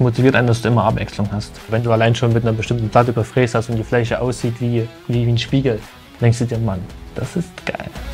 motiviert einen, dass du immer Abwechslung hast. Wenn du allein schon mit einer bestimmten Platte befräst hast und die Fläche aussieht wie ein Spiegel, denkst du dir, Mann, das ist geil.